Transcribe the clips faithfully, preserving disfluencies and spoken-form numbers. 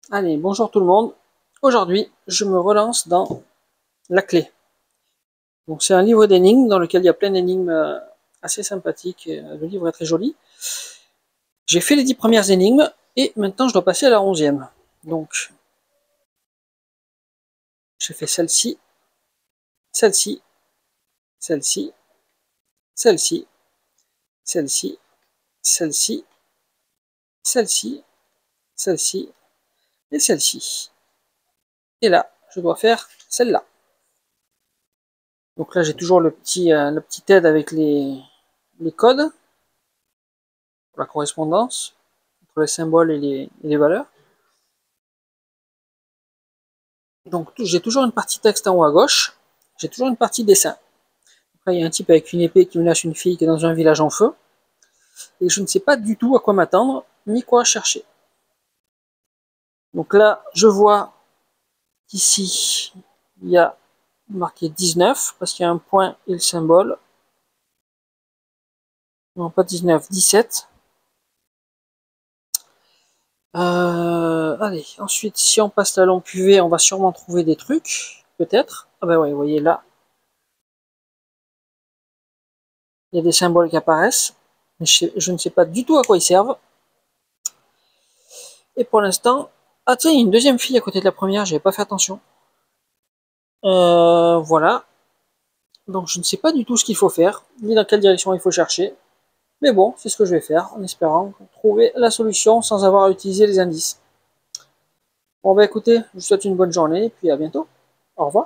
Allez, bonjour tout le monde. Aujourd'hui, je me relance dans La Clé. Donc, c'est un livre d'énigmes dans lequel il y a plein d'énigmes assez sympathiques. Le livre est très joli. J'ai fait les dix premières énigmes et maintenant je dois passer à la onzième. Donc, j'ai fait celle-ci, celle-ci, celle-ci, celle-ci, celle-ci, celle-ci, celle-ci, celle-ci et celle-ci. Et là, je dois faire celle-là. Donc là, j'ai toujours le petit, euh, le petit aide avec les, les codes, pour la correspondance entre les symboles et les, et les valeurs. Donc j'ai toujours une partie texte en haut à gauche, j'ai toujours une partie dessin. Après, il y a un type avec une épée qui menace une fille qui est dans un village en feu, et je ne sais pas du tout à quoi m'attendre, ni quoi chercher. Donc là, je vois qu'ici, il y a marqué dix-neuf, parce qu'il y a un point et le symbole. Non, pas dix-neuf, dix-sept. Euh, allez, ensuite, si on passe la lampe U V, on va sûrement trouver des trucs, peut-être. Ah ben ouais, vous voyez là, il y a des symboles qui apparaissent, mais je, sais, je ne sais pas du tout à quoi ils servent. Et pour l'instant, ah tiens, il y a une deuxième fille à côté de la première, j'avais pas fait attention. Euh, voilà. Donc je ne sais pas du tout ce qu'il faut faire, ni dans quelle direction il faut chercher. Mais bon, c'est ce que je vais faire, en espérant trouver la solution sans avoir à utiliser les indices. Bon bah écoutez, je vous souhaite une bonne journée, et puis à bientôt. Au revoir.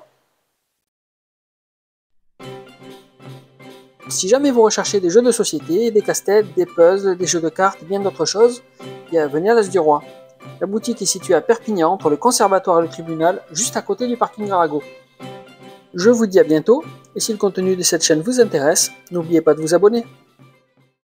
Si jamais vous recherchez des jeux de société, des casse-têtes, des puzzles, des jeux de cartes, bien d'autres choses, bienvenue à l'As du Roi. La boutique est située à Perpignan, entre le conservatoire et le tribunal, juste à côté du parking Arago. Je vous dis à bientôt, et si le contenu de cette chaîne vous intéresse, n'oubliez pas de vous abonner.